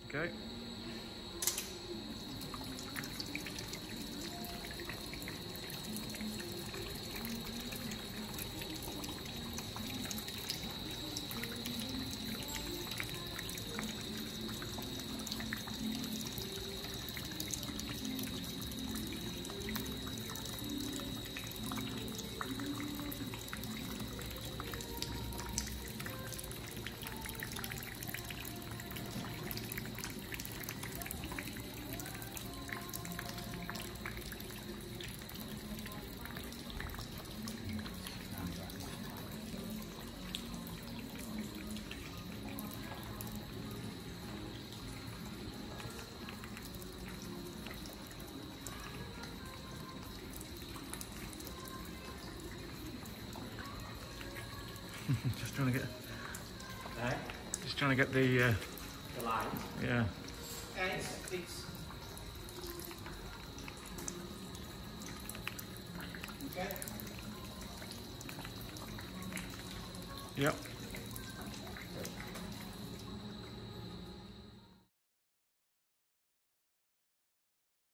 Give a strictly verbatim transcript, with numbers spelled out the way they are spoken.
Go. Just trying to get, Eh? just trying to get the, uh, The light. yeah. Yeah, it's, it's... Okay. Yep.